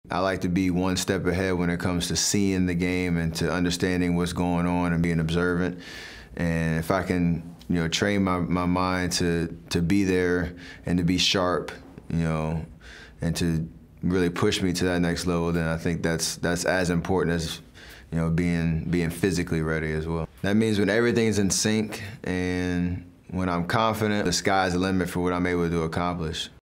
I like to be one step ahead when it comes to seeing the game and to understanding what's going on and being observant. And if I can, train my mind to be there and to be sharp, and to really push me to that next level, then I think that's as important as, being physically ready as well. That means when everything's in sync and when I'm confident, the sky's the limit for what I'm able to accomplish.